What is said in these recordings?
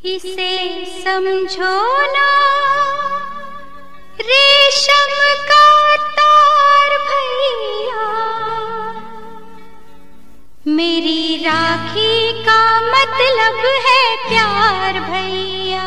इसे समझो ना रेशम का तार भैया, मेरी राखी का मतलब है प्यार भैया।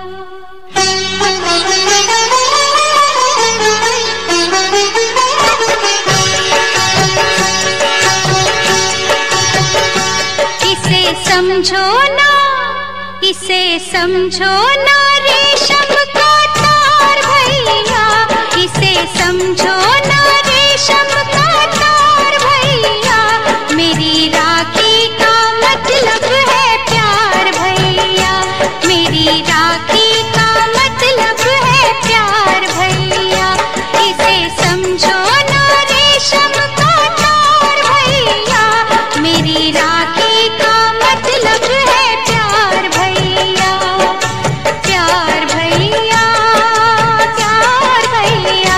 इसे समझो ना, इसे समझो ना रेशम का तार भैया, इसे समझो ना रेशम का तार भैया, मेरी राखी का मतलब है प्यार भैया, मेरी राखी का मतलब है प्यार भैया। इसे समझो ना रेशम का तार भैया, मेरी राखी का मतलब है प्यार भैया, प्यार भैया, प्यार भैया।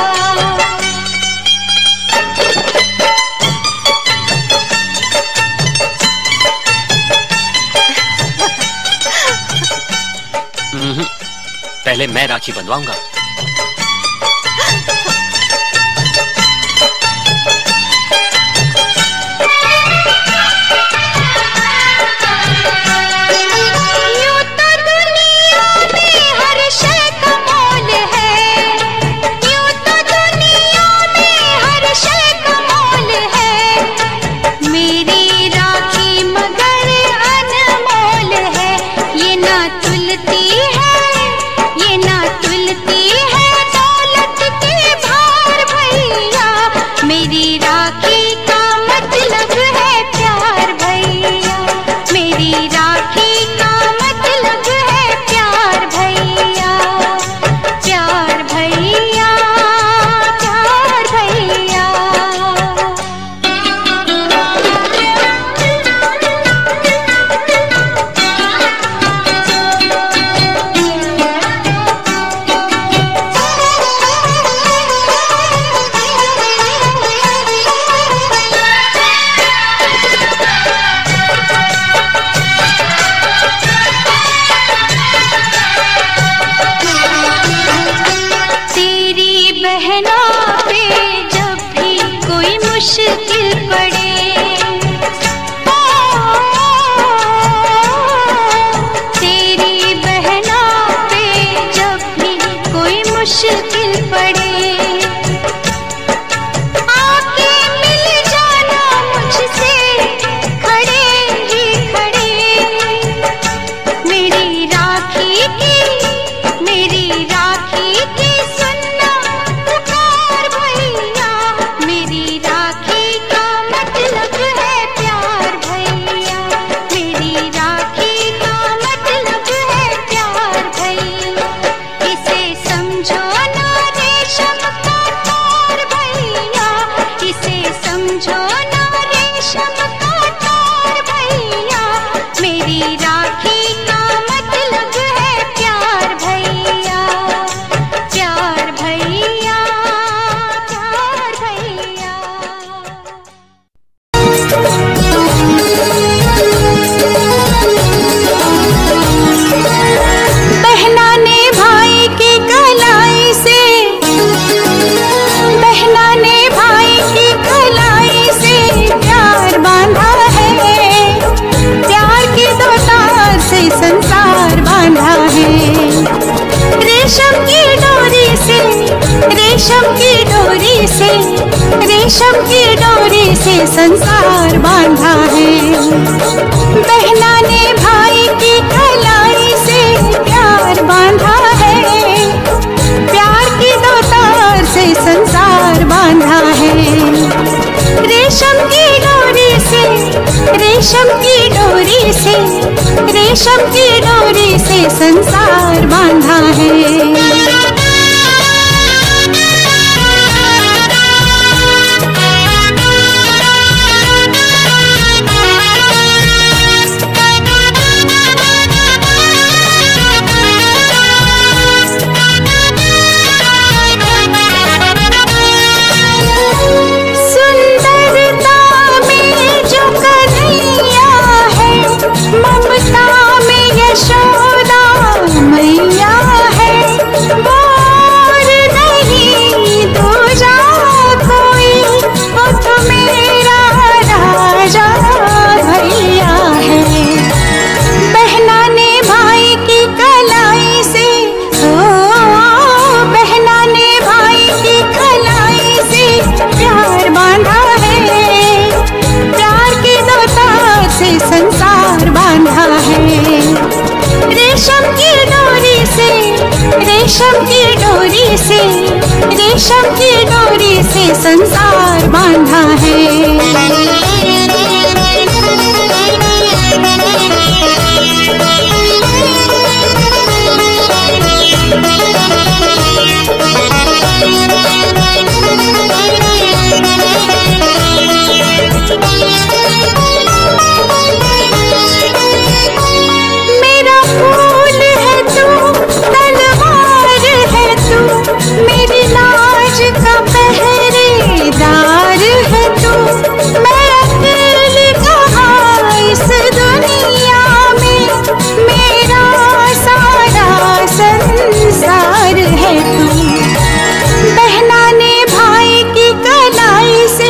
पहले मैं राखी बंधवाऊंगा। यूं तो दुनिया में हर शय का मोल है, यूं तो दुनिया में हर शय का मोल है, मेरी राखी मगर अनमोल है। ये ना तुलती है, ये ना तुलती है दौलत के भार भैया, मेरी राखी का मतलब है प्यार भैया, मेरी राखी का मतलब है प्यार भैया, प्यार भैया, प्यार भैया। तेरी बहनों पे जब भी कोई मुश्किल पड़े, तेरी बहनों पे जब भी कोई मुश्किल पड़े, आके मिल जाना मुझसे खड़े ही खड़े, मेरी राखी की सुनना पुकार भैया, मेरी राखी का मतलब है प्यार भैया, मेरी राखी का मतलब है प्यार भैया। इसे समझो ना रेशम का तार भैया, इसे समझो ना रेशम का तार भैया, मेरी राखी का मतलब है प्यार भैया, प्यार भैया, प्यार भैया। बहना ने भाई की कलाई से, बहना ने भाई की कलाई से प्यार बांधा है, प्यार की दो तार से संसार बांधा है, रेशम की डोरी से, रेशम की डोरी से, रेशम की डोरी से संसार बांधा है। बहना ने भाई की कलाई से प्यार बांधा है, प्यार की दो तार से संसार बांधा है, रेशम की डोरी से, रेशम की डोरी से, रेशम की डोरी से संसार बांधा है। सुंदरता में जो कन्हैया है, ममता में यशोदा रेशम की डोरी से, रेशम की डोरी से संसार बांधा है। मेरी लाज का पहरेदार है तू, मैं अकेली कहाँ इस दुनिया में, मेरा सारा संसार है तू। बहना ने भाई की कलाई से,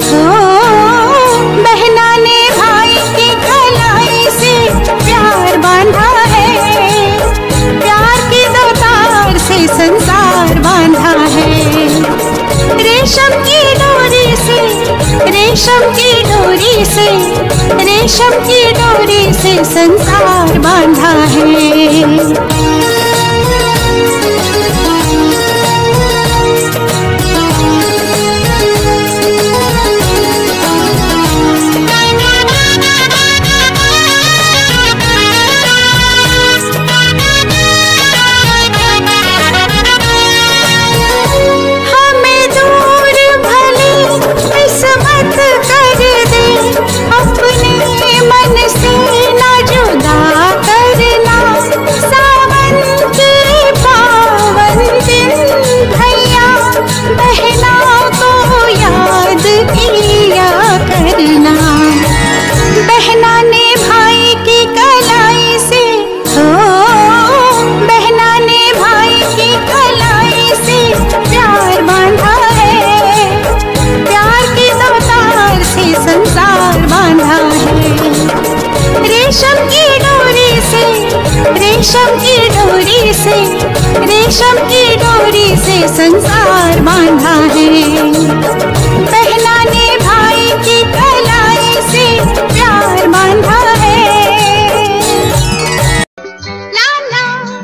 बहना ने भाई की कलाई से प्यार बांधा है, प्यार की दो तार से संसार बांधा है। रेशम की डोरी से, रेशम की डोरी से, रेशम की डोरी से संसार बांधा है। रेशम की डोरी से, रेशम की डोरी से संसार बांधा है। बहना ने भाई की कलाई से प्यार बांधा है। लाला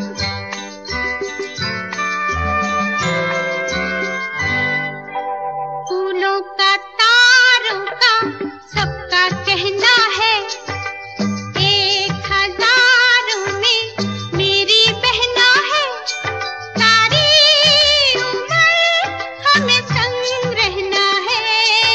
फूलों का तारों का सबका कहना है, हमें संग रहना है।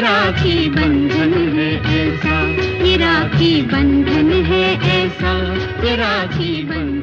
राखी बंधन है ऐसा, ये राखी बंधन है ऐसा, ये राखी बंधन।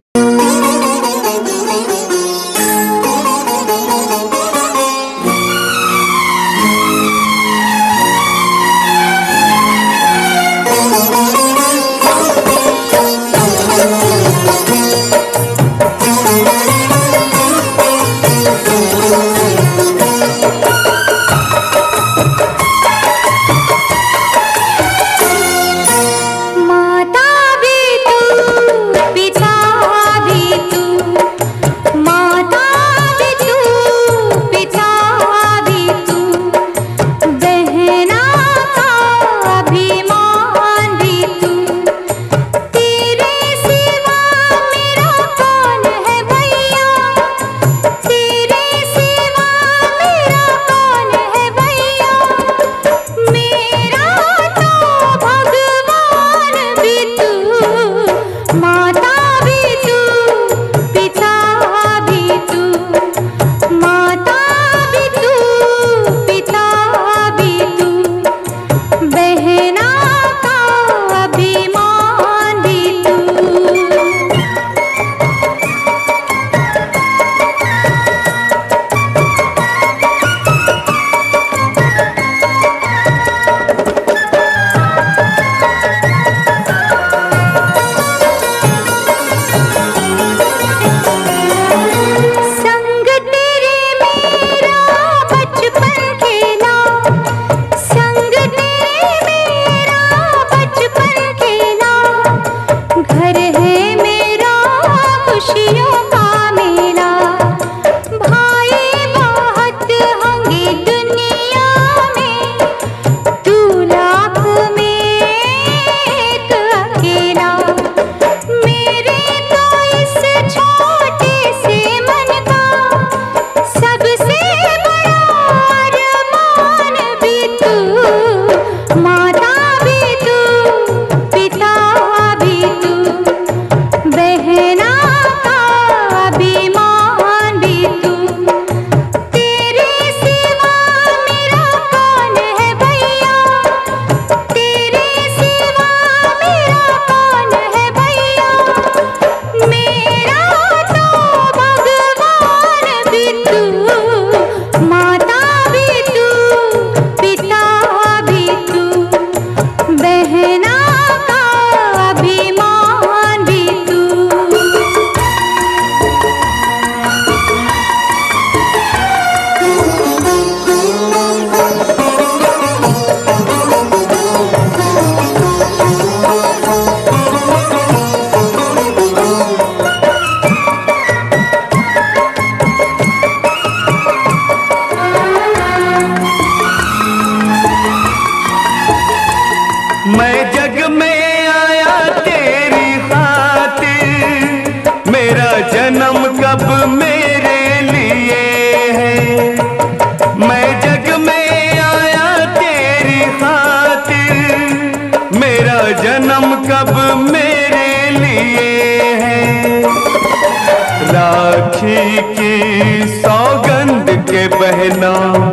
राखी की सौगंध के बहना,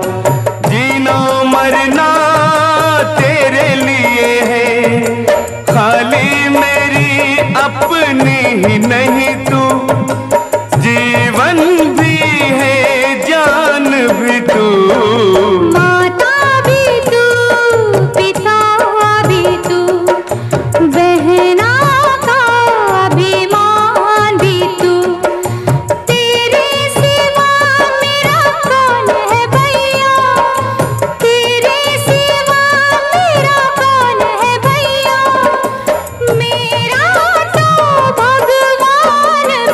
जीना मरना तेरे लिए है। खाली मेरी अपनी ही नहीं तू, जीवन भी है जान भी तू। माता भी तू, पिता भी तू, बहना का अभिमान भी तू। तेरे सिवा मेरा कौन है भैया, तेरे सिवा मेरा कौन है भैया। मेरा तो भगवान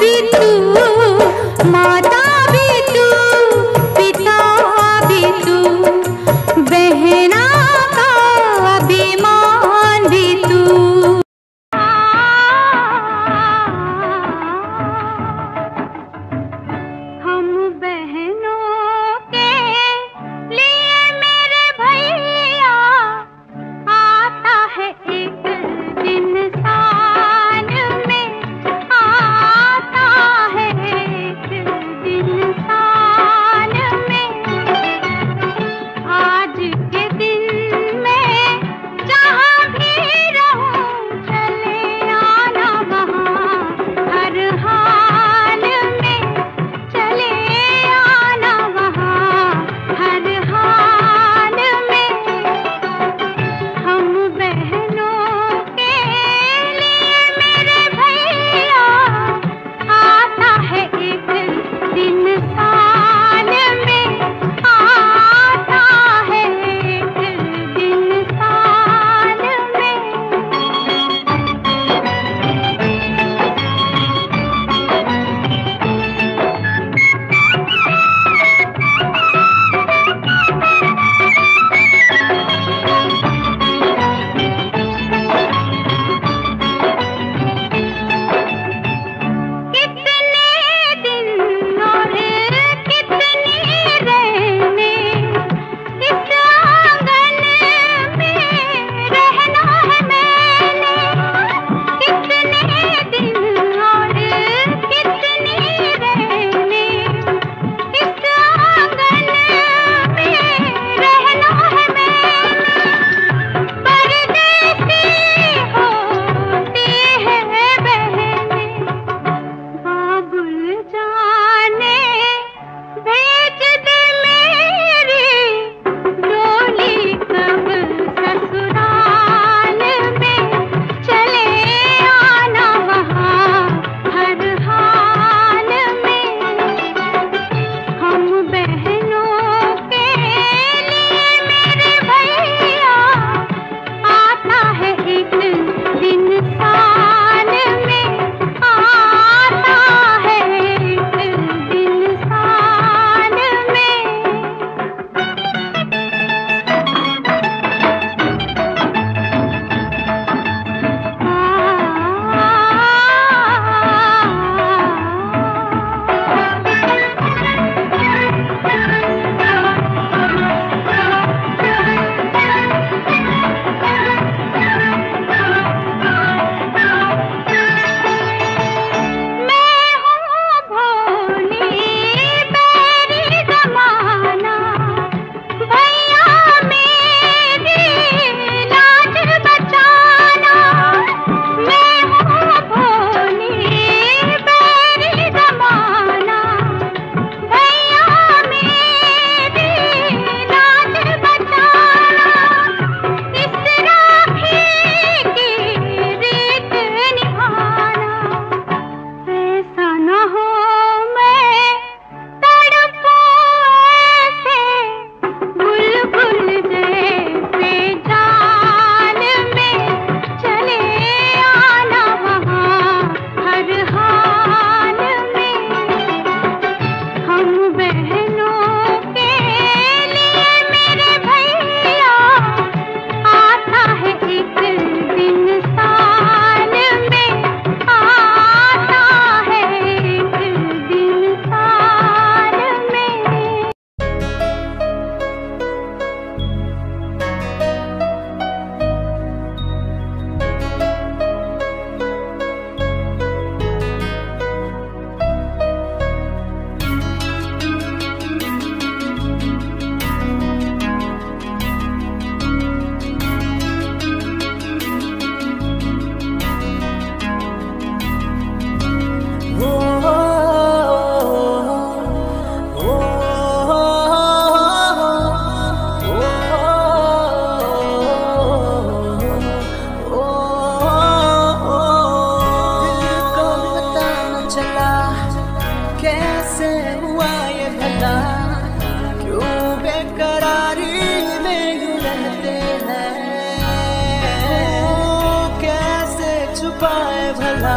भला, क्यों बेकरारी में यूं रहते हैं, कैसे छुपाए भला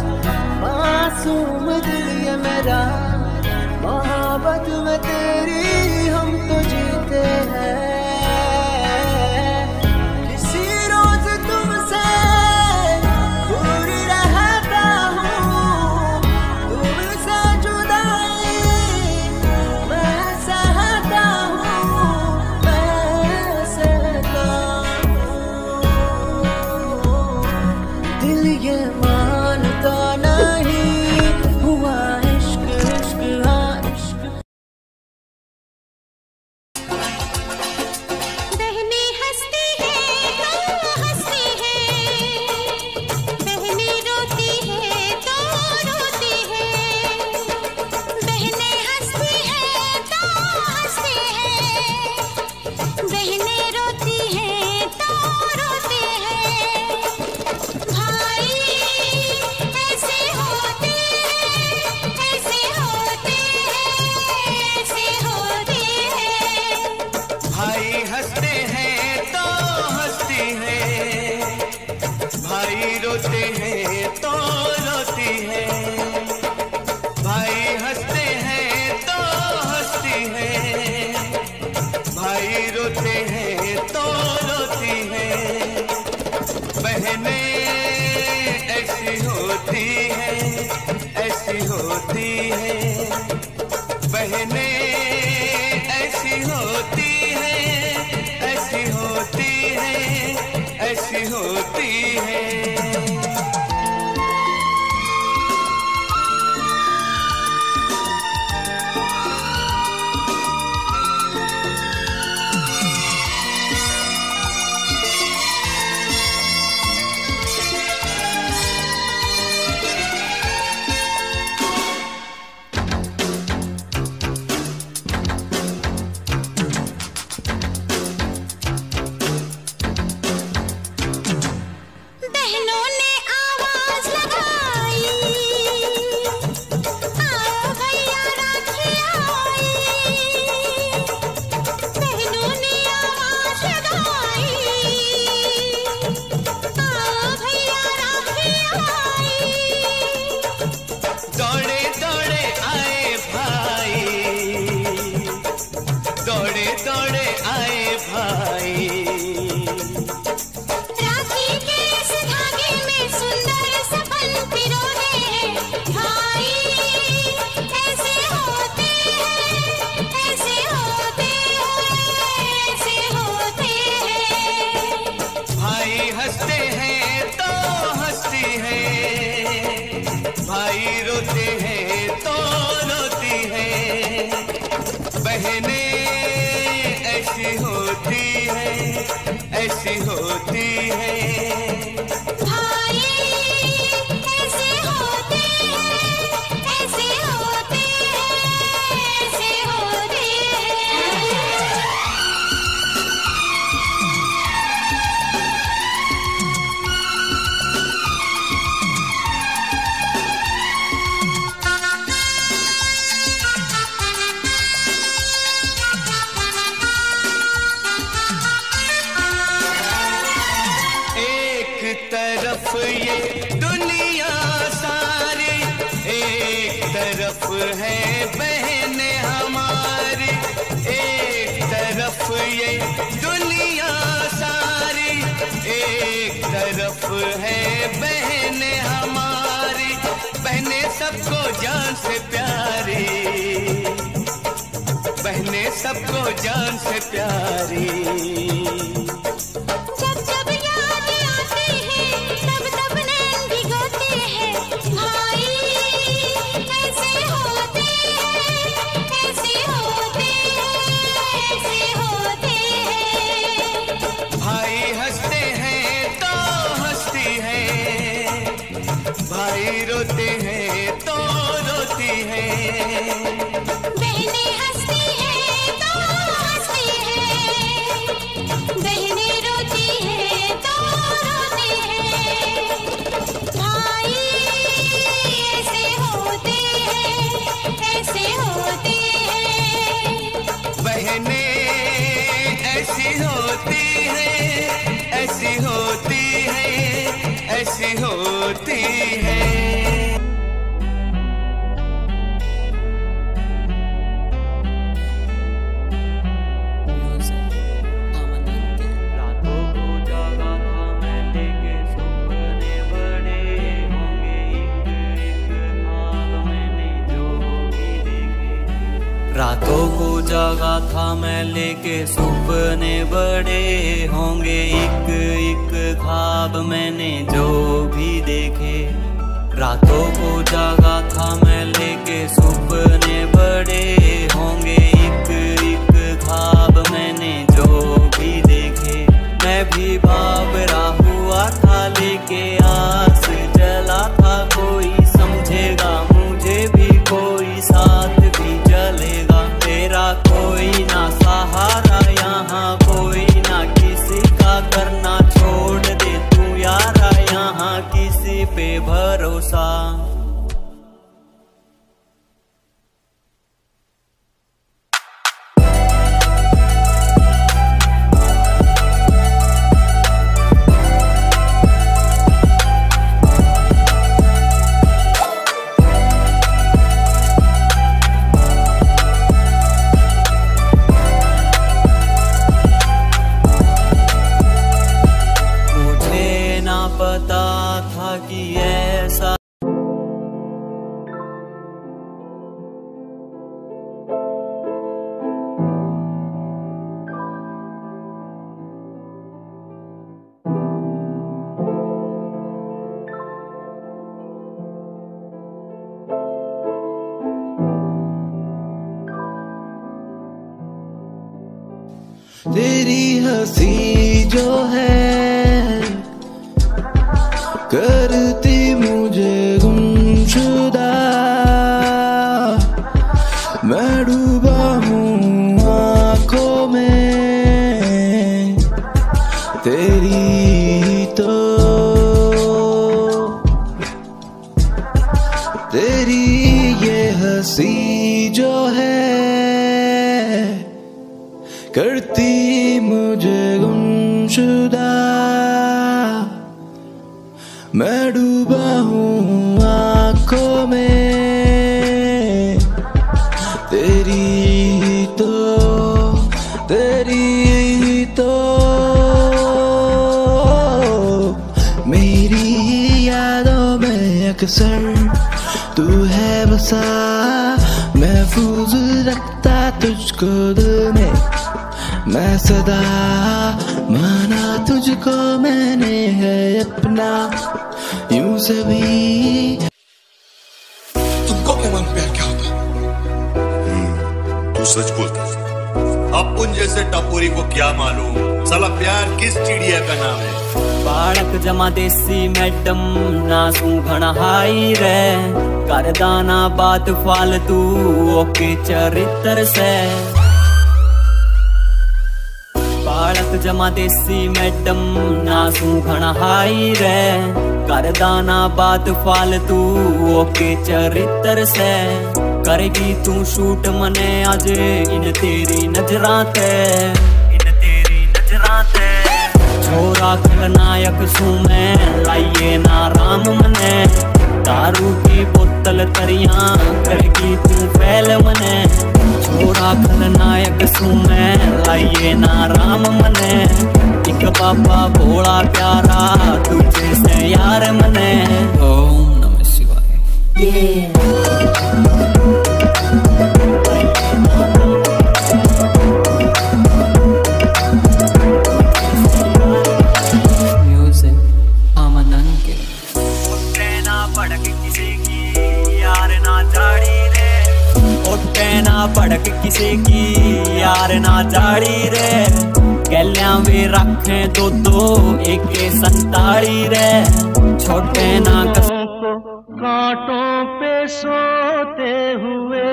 मासूम दिल ये मेरा, मोहब्बत में तेरी हम तो जीते हैं। किसी रोज तुमसे दूर रहता हूँ, तुमसे जुदाई मैं सहता हूँ, मैं सहता हूँ। दिल ये मानता नहीं हुआ इश्क, इश्क हाँ इश्क। बहने हंसती है तो हंसती है, बहने रोती है तो रोती है, बहने हंसती है तो हंसती है, बहने रोती है तो रोती है। भाई ऐसे होते हैं, ऐसे होते हैं, ऐसे होते हैं। भाई हंसते हैं तो हंसती है, भाई रोते हैं तो रोती है। भाई हंसते हैं तो हंसती है, भाई रोते हैं तो रोती है। बहनें ऐसी होती हैं, ऐसी होती हैं। बहनें ऐसी होती हैं, ऐसी होती हैं, ऐसी होती हैं। बहनों ने आवाज लगाई, आओ भैया राखी आई। बहनों ने आवाज लगाई, आओ भैया राखी आई। दौड़े दौड़े आए भाई, दौड़े दौड़े आए भाई। राखी के इस धागे में सुंदर सपन पिरोए हैं। भाई ऐसे होते हैं, ऐसे होते हैं, ऐसे होते हैं। भाई हंसते हैं तो हंसती है, भाई रोते हैं तो रोती है। बहनें ऐसी होती हैं, ऐसी होती हैं। भाई ऐसे होते हैं, ऐसे होते हैं, ऐसे होते हैं। एक तरफ ये दुनिया सारी, एक तरफ है बहनें हमारी। एक तरफ ये दुनिया सारी, एक तरफ है बहनें हमारी। बहनें सबको जान से प्यारी, बहनें सबको जान से प्यारी। जब जब याद आती है, तब तब नैन भिगोते हैं। भाई ऐसे होते हैं, ऐसे होते हैं, ऐसे होते हैं। भाई हंसते हैं तो हंसती है, भाई रोते हैं तो रोती है। बहने हंसती है तो हंसती है, बहने होती है। रातों को जागा था मैं लेके सपने बड़े होंगे, एक एक ख्वाब मैंने जो भी देखे। रातों को जागा था मैं लेके सपने बड़े होंगे, एक एक ख्वाब मैंने जो भी देखे। मैं भी बावरा हुआ था लेके आस जला था, कोई समझेगा मुझे भी, कोई साथ भी चलेगा। तेरा कोई ना सहारा यहाँ, कोई ना किसी का करना, छोड़ दे तू यारा यहाँ किसी पे भरोसा। तेरी हंसी जो है करती मुझे गुमशुदा, मैं डूबा हूँ आँखों में तेरी, तो तेरी ये हंसी जो है करती मुझे गुमशुदा, मैं डूबा हूँ आँखों में तेरी, तो तेरी, तो मेरी यादों में अक्सर तू है बसा, महफूज रखता तुझको दिल में मैं सदा, माना तुझको मैंने है अपना यूं सभी। तुमको क्या मन प्यार क्या होता? तू सच बोलता। अपुन जैसे टपोरी को क्या मालूम साला प्यार किस चिड़िया का नाम है। बालक जमा देसी मैडम ना सूखण हाई रे, कर दाना बात फालतू ओके चरित्र से। बालक जमा देसी मैडम ना सूखण हाई रे, कर दाना बात फालतू ओके चरित्र से। करेगी तू शूट मने आज इन तेरी नजरां ते, इन तेरी नजरां ते। छोरा खलनायक सू मैं लाइए ना राम मने, दारू की बोतल तरियां करेगी तू फैल मने। छोरा खलनायक सू मैं लाइए ना राम मने, एक बाबा भोला प्यारा तुझे से यार मने। ओम नमः शिवाय। भड़क किसी की यार ना जाड़ी रे, गैलियां भी रखे दो दो एक संताड़ी रे। छोटे ना को कांटों पे सोते हुए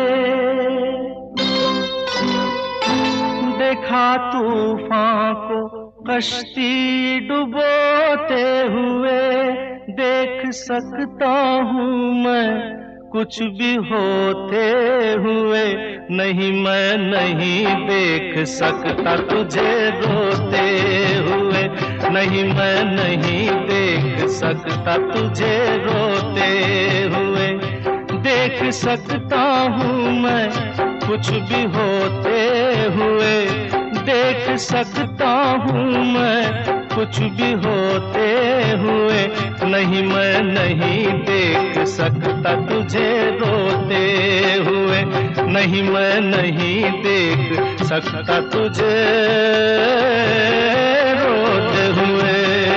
देखा, तूफान को कश्ती डुबोते हुए देख सकता हूँ मैं कुछ भी होते हुए, नहीं मैं नहीं देख सकता तुझे रोते हुए, नहीं मैं नहीं देख सकता तुझे रोते हुए। देख सकता हूँ मैं कुछ भी होते हुए, देख सकता हूँ मैं कुछ भी होते हुए। नहीं मैं नहीं देख सकता तुझे रोते हुए, नहीं मैं नहीं देख सकता तुझे रोते हुए।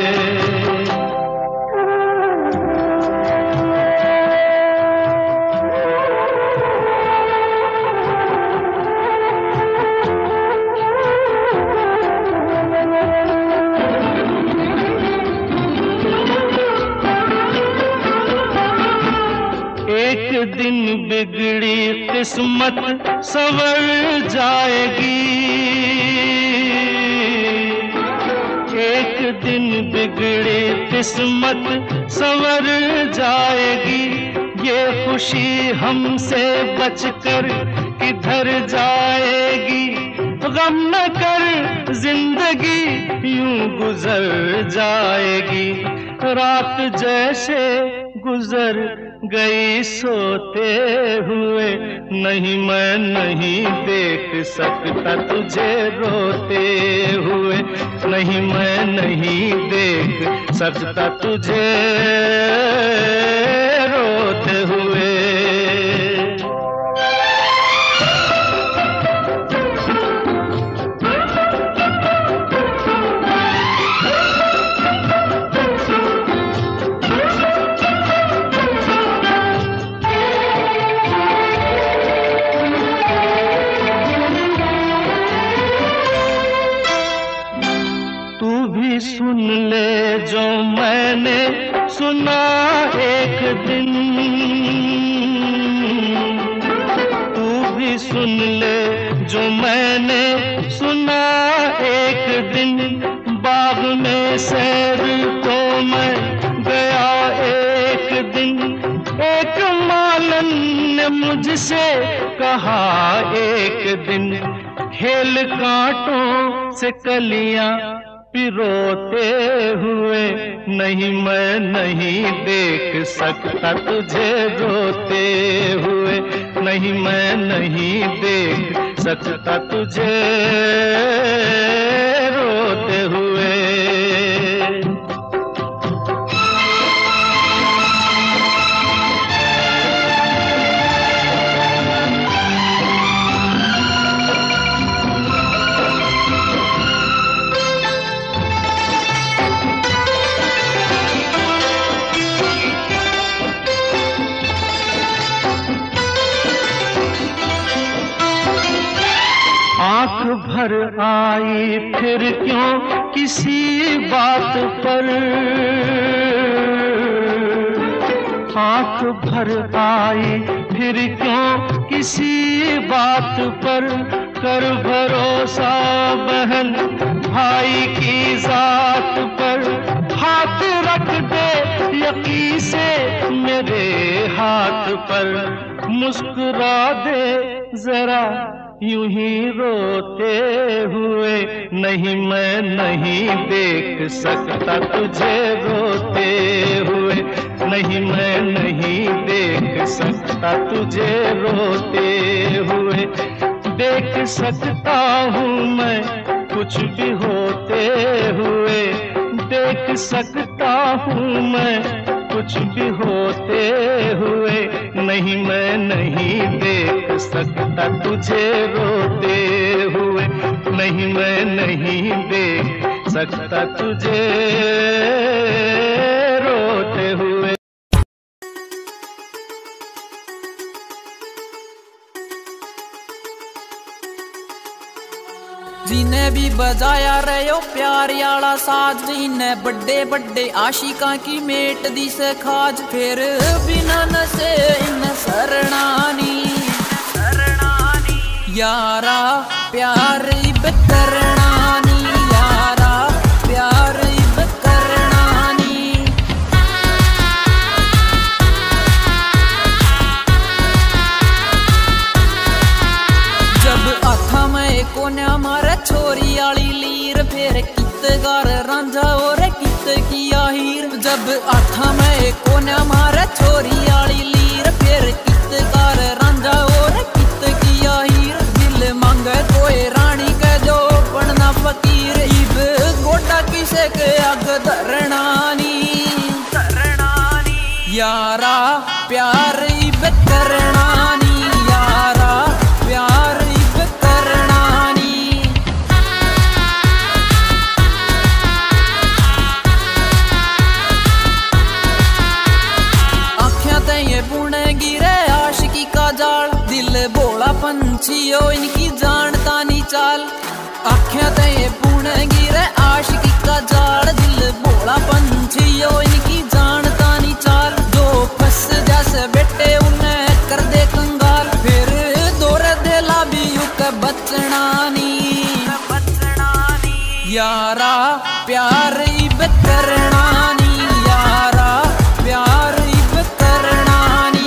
एक दिन बिगड़ी किस्मत संवर जाएगी, एक दिन बिगड़ी किस्मत संवर जाएगी। ये खुशी हमसे बचकर किधर जाएगी। गम न कर जिंदगी यूं गुजर जाएगी। रात जैसे गुजर गई सोते हुए, नहीं मैं नहीं देख सकता तुझे रोते हुए, नहीं मैं नहीं देख सकता तुझे रोते हुए। सुन ले जो मैंने सुना एक दिन, तू भी सुन ले जो मैंने सुना एक दिन। बाग में सैर को मैं गया एक दिन, एक मालन ने मुझसे कहा एक दिन, खेल कांटों से कलियां पिरोते हुए, नहीं मैं नहीं देख सकता तुझे रोते हुए, नहीं मैं नहीं देख सकता तुझे रोते हुए। आँख भर आई फिर क्यों किसी बात पर, आँख भर आई फिर क्यों किसी बात पर। कर भरोसा बहन भाई की जात पर, हाथ रख दे यकीन से मेरे हाथ पर। मुस्कुरा दे जरा यूं ही रोते हुए, नहीं मैं नहीं देख सकता तुझे रोते हुए, नहीं मैं नहीं देख सकता तुझे रोते हुए। देख सकता हूँ मैं कुछ भी होते हुए, देख सकता हूँ मैं कुछ भी होते हुए। नहीं मैं नहीं देख सकता तुझे रोते हुए, नहीं मैं नहीं देख सकता तुझे रोते हुए। जिन्हें भी बजाया रहो प्यार याला साज, जिन्हें बड्डे बड्डे आशिका की मेट दी से खाज। फिर बिना नशे इन सरणानी यारा प्यार इब करणानी, यारा प्यार इब करणानी। जब आथा में कोन्या मारे छोरी आली लीर, फिर कितगार रांझा और कित किया हीर। जब आठा में कोन्या मारे छोरी आली लीर, फिर कितगार रांझा और कित किया हीर। दिल मांगे कोई रानी के जो पढ़ना फकीर, इब गोटा किसे के आग धरणानी यारा प्यार इब करणानी, यारा प्यार इब करणानी। आँखें ते ये बुने गिरे आशिकी का जाल, दिल भोला पंछी हो इनकी जानता नहीं चाल। आँखें ते ये बुने गिरे आशिकी का जाल, दिल भोला पंछी हो इनकी जानता नहीं चाल। जो फंस जैसे बेटे उन्हें कर दे कंगाल, फिर दौरे देला भी युक बचनानी यारा प्यार इब करणानी, यारा प्यार इब करणानी।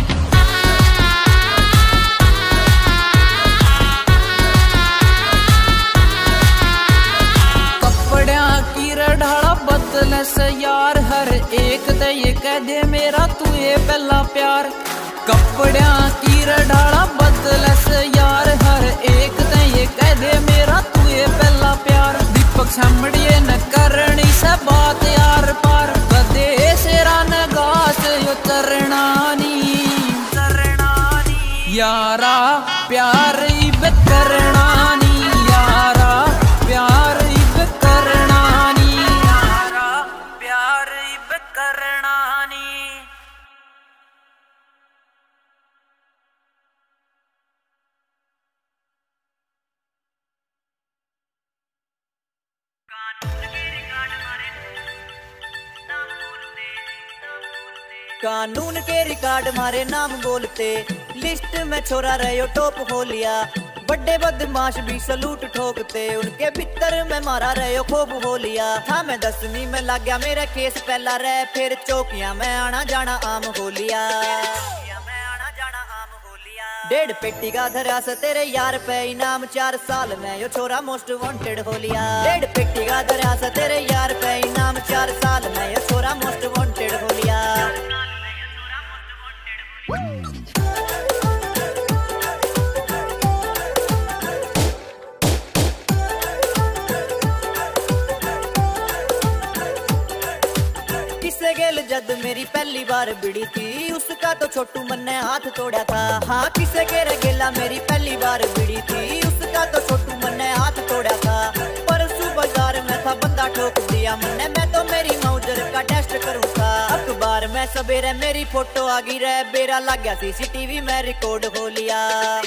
कपड़िया की रढ़ाड़ा बदले से यार, हर एक ते ये कह दे मेरा तू ये पहला प्यार। कपड़िया की रढ़ाड़ा बदले से यार, हर एक ते ये कह दे मेरा तू ये पहला प्यार। दीपक छमड़िए न करनी से बात यार पार, कदे सेरा न गास यो चरणानी यारा प्यार इब करणानी, यारा प्यार इब करणानी, यारा प्यार इब करणानी। कानून के रिकॉर्ड मारे नाम बोलते, लिस्ट में छोरा रहे टॉप हो लिया। बड़े बदमाश भी सलूट ठोकते, उनके भीतर में मारा रहे खूब हो लिया। था मैं 10वीं में लग गया मेरा केस पहला रहे, फिर चौकियां में आना जाना आम हो लिया। 1.5 पेटी का धरा से तेरे यार पे इनाम, 4 साल में यो छोरा मोस्ट वांटेड हो लिया। 1.5 पेटी का धरा से तेरे यार पे इनाम, 4 साल में यो छोरा मोस्ट वांटेड हो लिया। किसे गेल जद मेरी पहली बार बिड़ी थी, उसका तो छोटू मन ने हाथ तोड़ा था। हाँ किसे गेर गेला मेरी पहली बार बिड़ी थी, उसका तो छोटू मन ने हाथ तोड़ा था। परसों बाजार में था बंदा ठोक दिया मैंने, मैं तो मेरी मौजर का टेस्ट करूँगा। अखबार में सवेरे मेरी फोटो आ गई रे, बेरा लग गया CCTV में रिकॉर्ड हो लिया।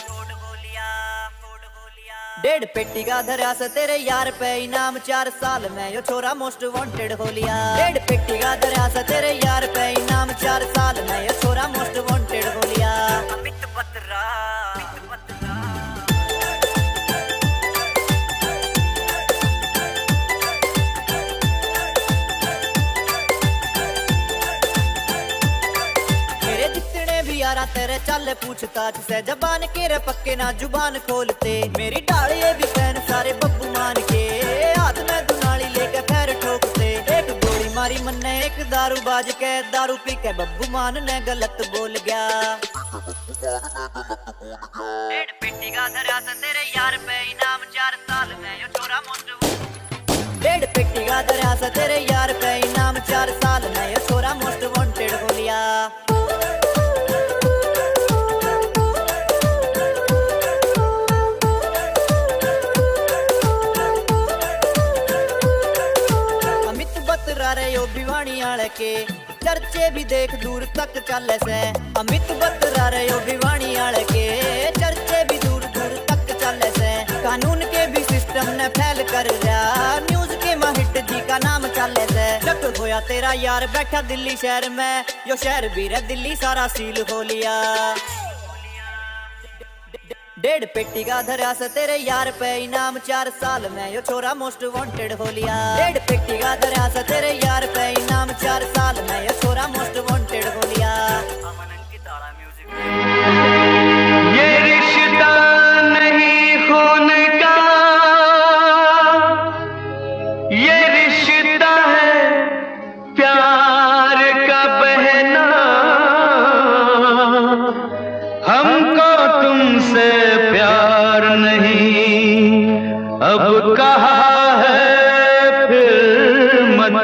1.5 पेटी का धरा से तेरे यार पे इनाम, 4 साल में यो छोरा मोस्ट वांटेड हो लिया। 1.5 पेटी का धरा से तेरे यार पे इनाम, 4 साल में यो छोरा मोस्ट वांटेड हो लिया। मेरे जितने भी यारा तेरे चल पूछताछ से, जबान के रे पक्के ना जुबान खोलते। मेरी डालिए भी फैन सारे बब्बू मान के, हाथ में दुनाली लेके पैर ठोकते। एक गोली मारी मन्ने एक दारू बाज के, दारू पी के बब्बू मान ने गलत बोल गया। 1.5 पेटी का धरा से तेरे यार पे इनाम, 4 साल में यो छोरा मोस्ट। 1.5 पेटी का धरा से तेरे यार पे इनाम, 4 साल में यो छोरा मोस्ट वांटेड हो लिया। रहे यो भिवानी आले के, चर्चे भी देख दूर तक चले से। अमित बत्रा रहे यो भिवानी आले के, चर्चे भी दूर दूर तक चले से। कानून के भी सिस्टम ने फैल कर दिया, न्यूज के महिट जी का नाम चले से। जब होया तेरा यार बैठा दिल्ली शहर में, यो शहर भी रे दिल्ली सारा सील हो लिया। 1.5 पेटी का धरा से तेरे यार पे इनाम, 4 साल में यो छोरा मोस्ट वांटेड हो लिया। 1.5 पेटी का धरा से तेरे यार पे इनाम, 4 साल में यो छोरा मोस्ट वांटेड हो लिया। ये रिश्ता नहीं खून का,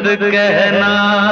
कहना।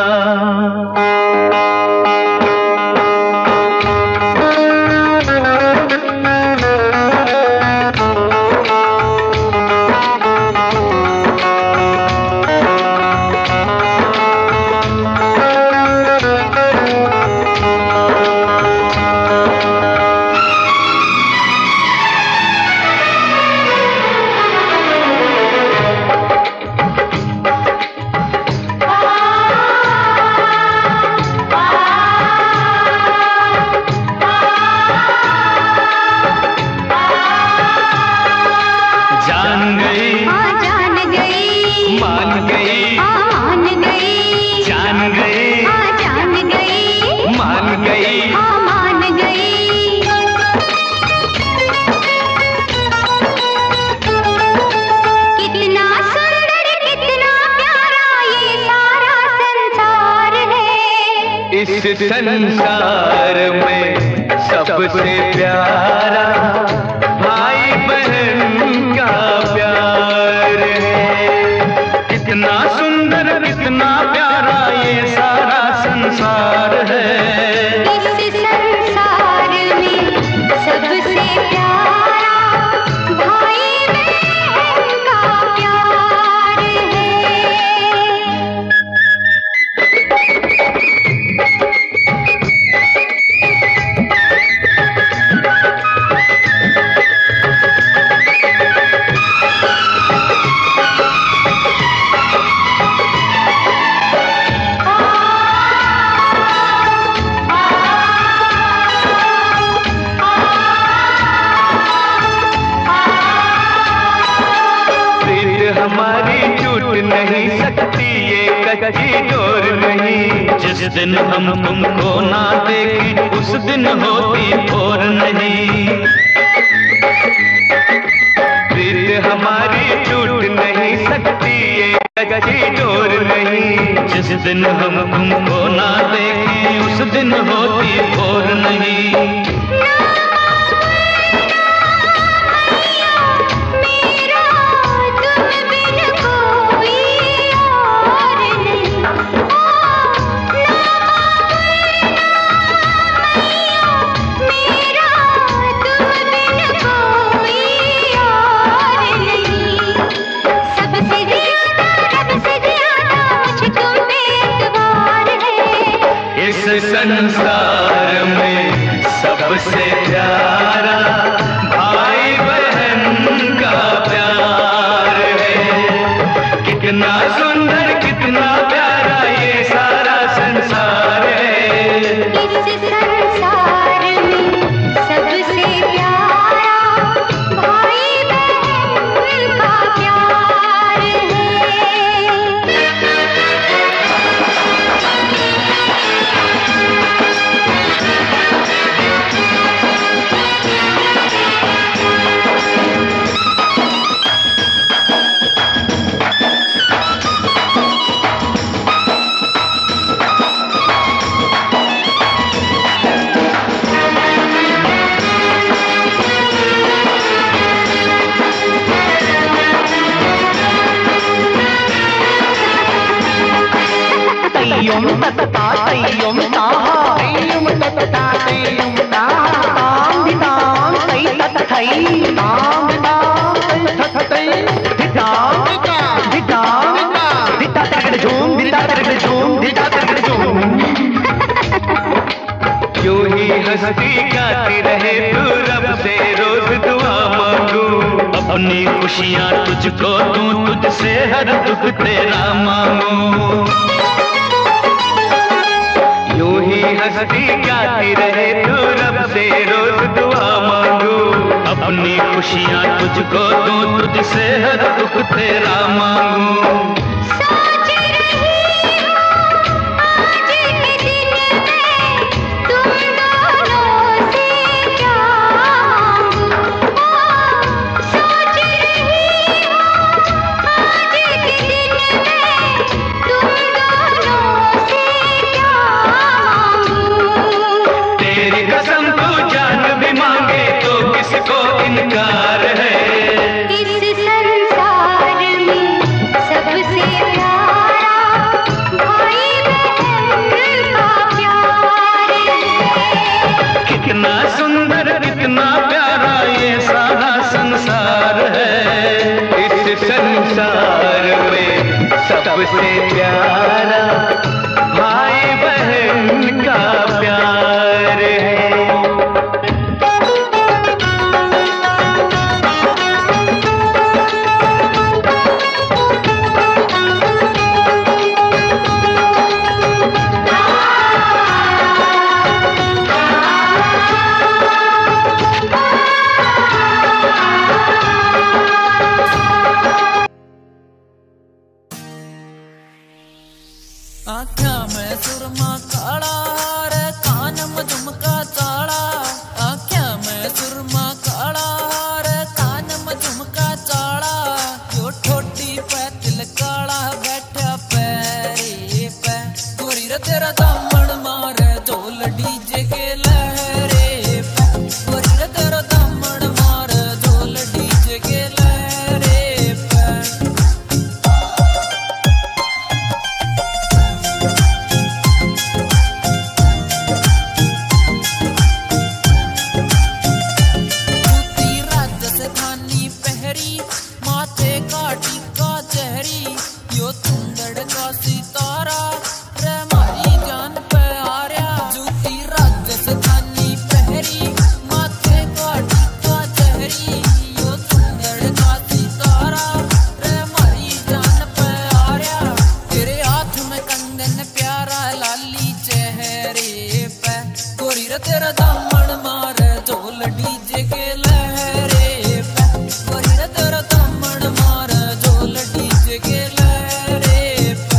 इस संसार में सबसे प्यारा भाई बहन का प्यार है। कितना सुंदर कितना प्यारा ये सारा संसार है। इस संसार में सबसे प्यारा भाई बहन का प्यार है। हमारी टूट नहीं सकती ये कच्ची डोर नहीं। जिस दिन हम तुमको ना देखें उस दिन होती भोर नहीं। प्रीत हमारी टूट नहीं सकती ये कच्ची डोर नहीं। जिस दिन हम तुमको ना देखें उस दिन होती भोर नहीं। संसार में सबसे प्यारा भाई बहन का प्यार है। कितना सुंदर कितना प्यारा ये सारा संसार है। इस संसार में सबसे प्यारा भाई बहन का प्यार है। क्यों ही हंसती गाती रहे तू रब से रोज दुआ मांगू। अपनी खुशियाँ तुझको दूं तुझसे हर दुख तेरा मांगू। यूं ही हंसती गाती रहे तू रब से रोज दुआ मांगू। अपनी खुशियाँ तुझको दूं तुझसे हर दुख तेरा मांगू। इस संसार में सबसे सबसे प्यारा भाई बहन का प्यार है। आँखों में सुरमा काला रे कान में झुमका चाड़ा, आँखों में सुरमा काला रे कान में झुमका चाड़ा, यो ठोटी पे तिल काला बैठा पैरी पे, गोरी रे तेरा दामन मारे ढोल डीजे के लहरे पे, गोरी रे तेरा दामन मारे ढोल डीजे के लहरे पे। माथे का टीका चेहरी यो सुंदर का सितारा रे मारी जान पे आ रहा, जूती राजस्थानी पहरी माथे का टीका चेहरी यो सुंदर का सितारा रे मारी जान पे आ रहा, तेरे हाथ में कंगन प्यारा लाली चेहरे पे, गोरी रे तेरा दामन मारे ढोल डीजे के लहरे पे, गोरी रे तेरा दामन मारे ढोल डीजे के लहरे पे।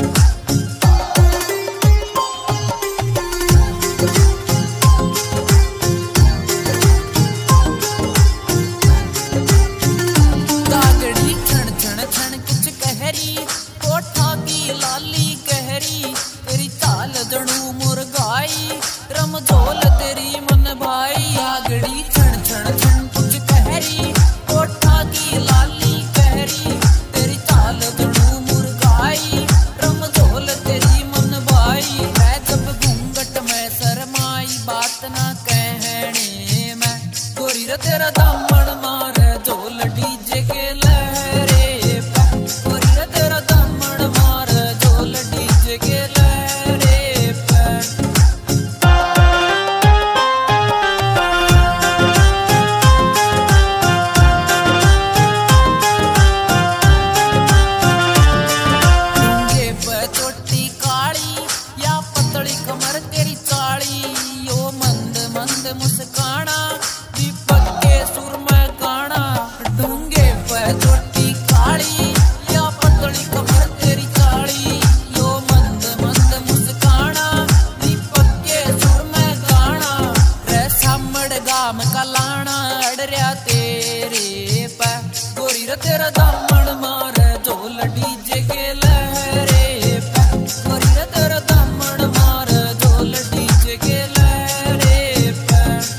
गागड़ी छण छण छण कुछ कहरी कोठा की लाली कहरी, तेरी चाल जड़ू मुर्गाई रमझोल तेरी मन भाई, गागड़ी छण छण छण कुछ कहरी कोठा की लाली कहरी, तेरी चाल जड़ू मुर्गाई रमझोल तेरी मन भाई, मैं जब घूंघट में शरमाई बात ना कहने में, गोरी रे तेरा दामन मारे ढोल डीजे के लहरे पे, गोरी रे तेरा दामन मारे ढोल डीजे के लहरे पे। डूंगे पे चोटी काली या पतली कमर तेरी चाली, यो मंद मंद मुस्काना दीपक के सुर में गाना, डूंगे पे चोटी काली या पतली कमर तेरी चाली, यो मंद मंद मुस्काना दीपक के सुर में गाना, रे सामड़ गाम का लाना अड़रिया तेरे पे, गोरी रे तेरा दामन मारे ढोल डीजे के लहरे पे, गोरी रे तेरा दामन मारे ढोल डीजे के लहरे पे।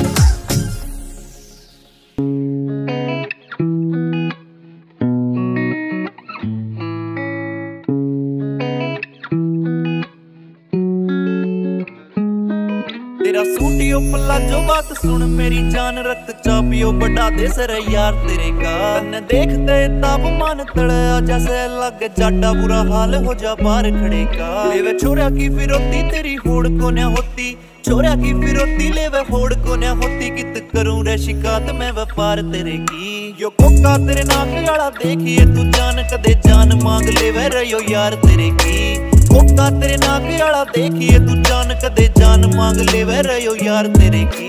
तेरा सूटियो पल्ला जो बात सुन मेरी जान रक्त चापियो बढ़ा दे सर यार तेरे का, न देखते ताप मान तड़े जैसे लग जाटा बुरा हाल हो जा बाहर खड़े का, लेवे छोरा की फिरौती तेरी होड़ को न होती, छोरा की फिरौती लेवे होड़ को न होती, कित करूं रे शिकायत मैं व्यापार तेरे की, यो कोका तेरे नाक वाला देखिए तू जान कदे जान मांग लेवे रयो यार तेरे की, कोका तेरे नाक वाला देखिए तू जान कदे जान मांग लेवे रयो यार तेरे की।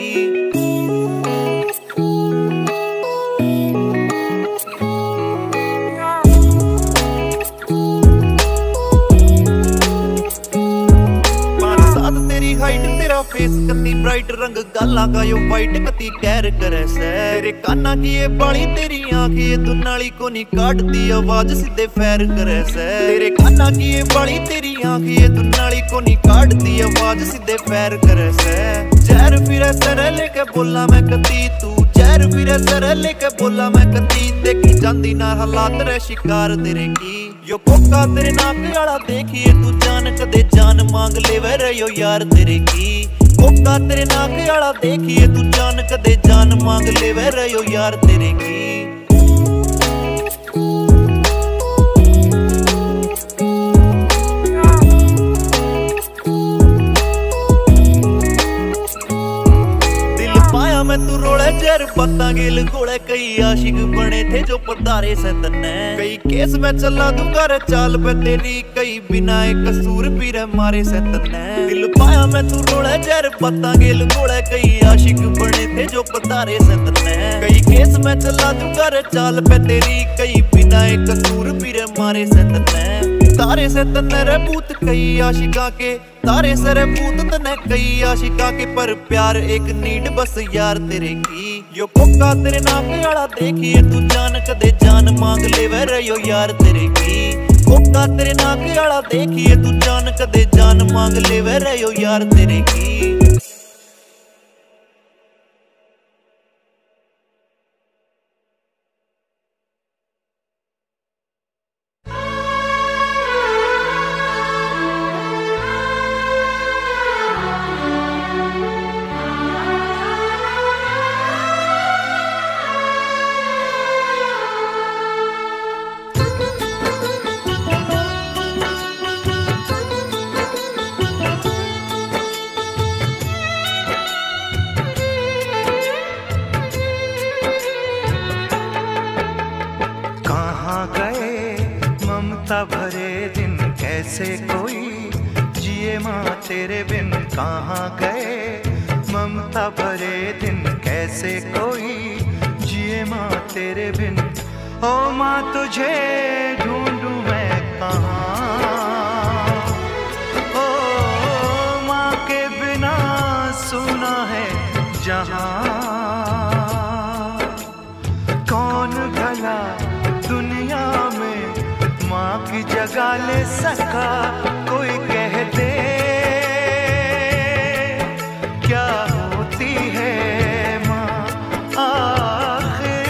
तेरी हाइट तेरा फेस कती ब्राइट रंग गाला का यो वाइट कती कैर करे से, तेरे काना की ये बाली तेरी आंख ये तू नाली को नहीं काटती आवाज सीधे फैर करे से, तेरे काना की ये बाली तेरी आंख ये तू नाली को नहीं काटती आवाज सीधे फैर करे से, जहर फिरे सर लेके बोला मैं कती तू, जहर फिरे सर लेके बोला मैं कती, देखी जांदी ना हालात रे शिकार तेरे की, यो कोका तेरे नाक वाला देखिए तू जान कदे जान मांग लेवे रयो यार तेरे की, कोका तेरे नाक वाला देखिए तू जान कदे जान मांग लेवे रयो यार तेरे की। जहर पत्ता गेल गोले कई आशिक बने थे जो पतारे से तन्ने कई केस में चला दूंगा रे चाल पे तेरी कई बिना एक कसूर भी रे मारे से तन्ने दिल पाया मैं तू रोले जहर पत्ता गेल गोले कई आशिक बने थे जो पतारे से तन्ने कई केस में चला दूंगा रे चाल पे तेरी कई बिना एक कसूर भी रे मारे से तन्ने तारे से तन्ने रे भूत कई आशिका के तारे से रे भूत तन्ने कई आशिका के पर प्यार एक नीड बस यार तेरे की यो कोका तेरे नाम आला देखिए तू जान कदे जान मांग ले वे रे यो यार तेरे की कोका तेरे नाम आला देखिए तू जान कदे जान मांग ले वे रे यो यार तेरे की भरे दिन कैसे कोई जिए माँ तेरे बिन कहाँ गए ममता भरे दिन कैसे कोई जिए माँ तेरे बिन ओ माँ तुझे ढूंढूं मैं कहाँ ओ माँ के बिना सुना है जहाँ कौन भला दुनिया में माँ की जगह ले सका कोई कह दे क्या होती है माँ आखिर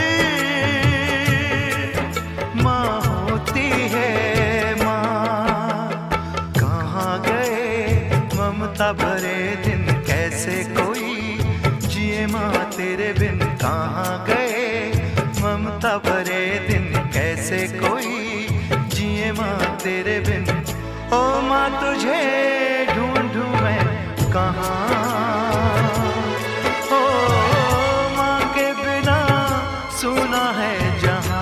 माँ होती है माँ कहाँ गए ममता भरे दिन कैसे कोई जिए माँ तेरे बिन कहाँ गए ममता भरे दिन कैसे कोई जिए माँ तेरे बिन ओ माँ तुझे ढूंढूं मैं कहाँ ओ माँ के बिना सुना है जहाँ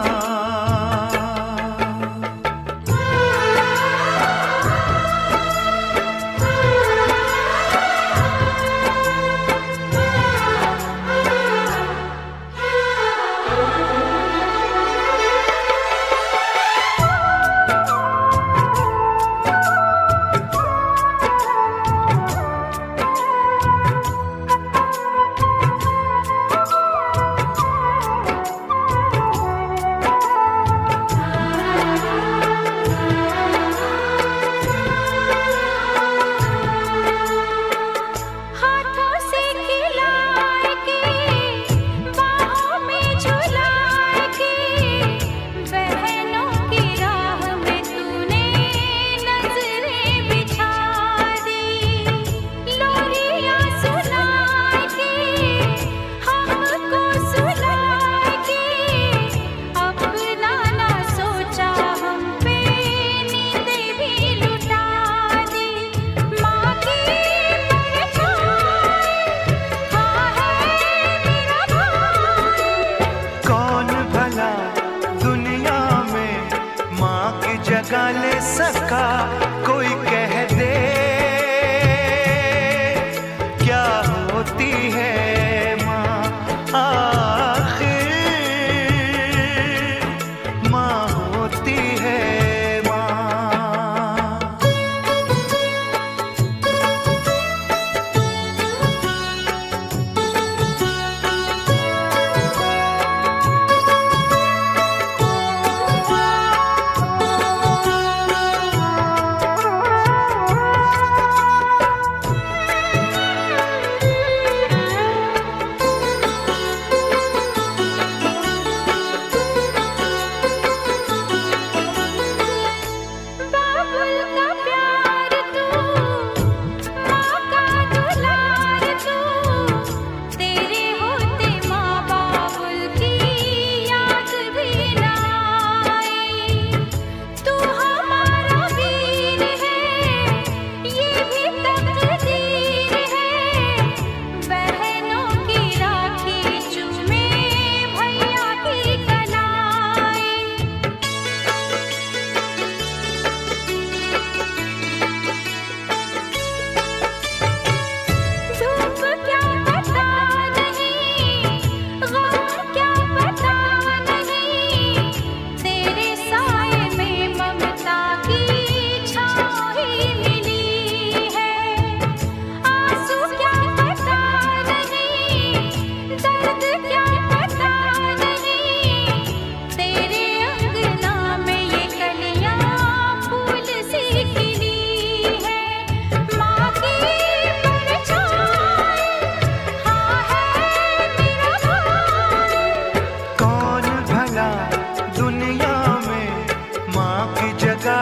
कोई कह दे क्या होती है माँ आखिर माँ होती है माँ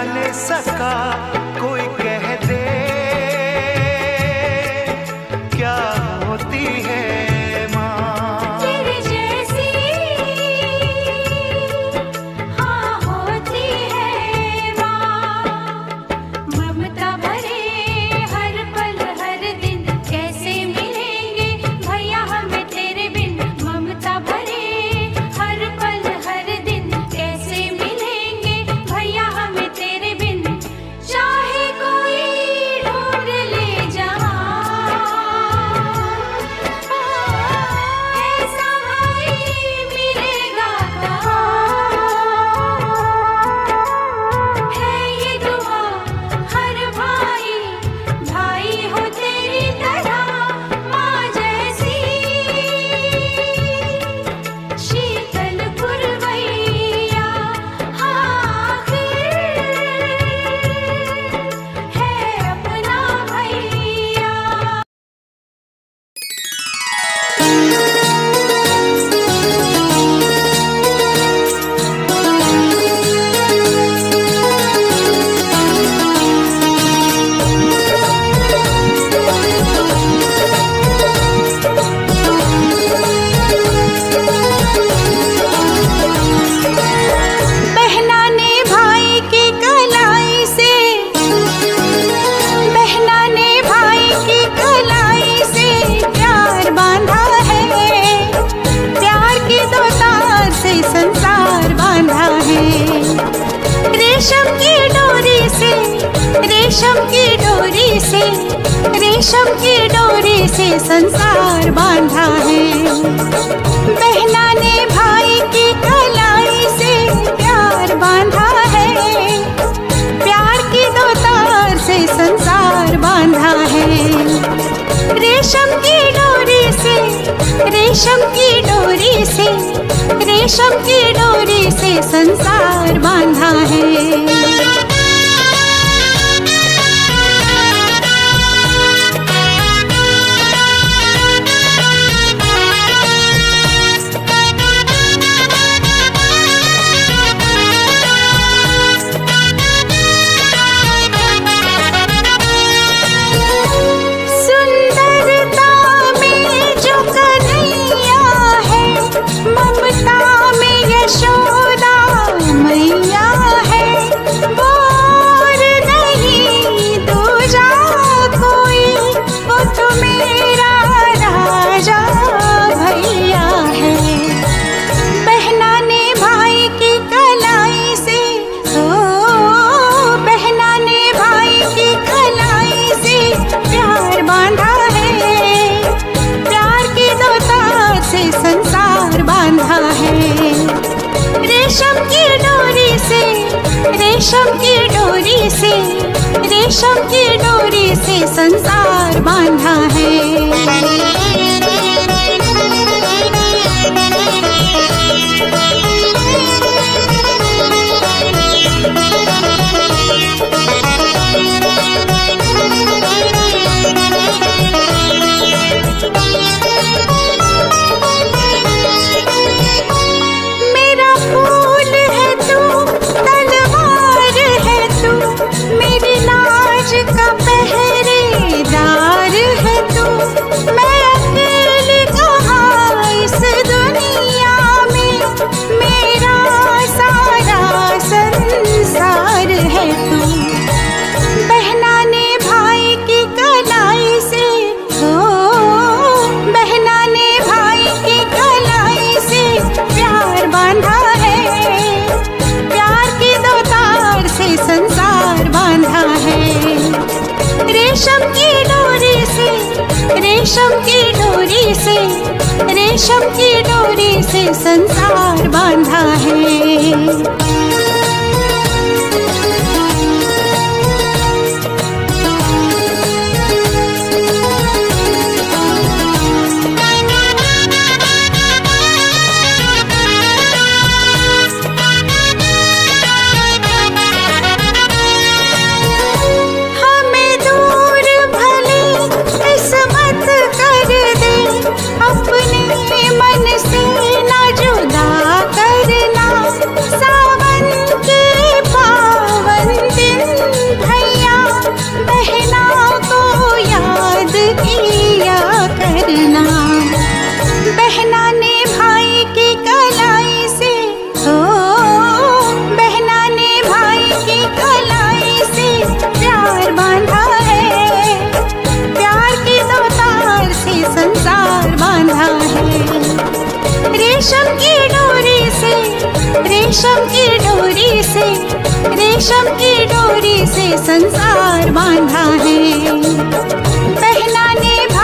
ले सका कोई कह दे क्या होती है माँ। तेरे जैसी हाँ होती है माँ। ममता भरे हर पल हर दिन कैसे मिलेंगे भैया हमें तेरे बिन। ममता भरे हर पल हर दिन कैसे मिलेंगे भैया हमें तेरे बिन। चाहे कोई ढूंढ ले जहाँ ऐसा भाई मिलेगा कहाँ। है ये दुआ हर भाई भाई हो तेरी तरह माँ जैसी शीतल पुरवैया। आखिर है अपना भैया। बहना ने भाई की कलाई से बहना ने भाई की कलाई से प्यार बांधा है। प्यार की दो तार से संसार बांधा है। रेशम की डोरी से रेशम की डोरी से रेशम की डोरी से संसार बांधा है। बहना ने भाई की कलाई से प्यार बांधा है। प्यार की दो तार से संसार बांधा है। रेशम की डोरी से रेशम की डोरी से रेशम की डोरी से संसार बांधा है। सुंदरता में जो कन्हैया है ममता में यशोदा मैया है। वो और नहीं दूजा कोई वो तो मेरा राजा भैया है। बहना ने भाई की कलाई से बहना ने भाई की कलाई से प्यार बांधा है। प्यार की दो तार से संसार बांधा है। रेशम की डोरी से रेशम की डोरी से रेशम की डोरी से संसार बांधा है। मेरा फूल है तू तलवार है तू मेरी लाज का पहरेदार है तू। मैं अकेली कहाँ इस दुनिया में मेरा सारा संसार है तू। बहना ने भाई की कलाई से बहना ने भाई की कलाई से प्यार बांधा है। प्यार की दो तार से संसार बांधा है। रेशम की डोरी से रेशम की डोरी से रेशम की डोरी से संसार बांधा है। हमें दूर भले किस्मत कर दे अपने मन से न जुदा करना। रेशम की डोरी से, रेशम की डोरी से, रेशम की डोरी से संसार बांधा है। पहनाने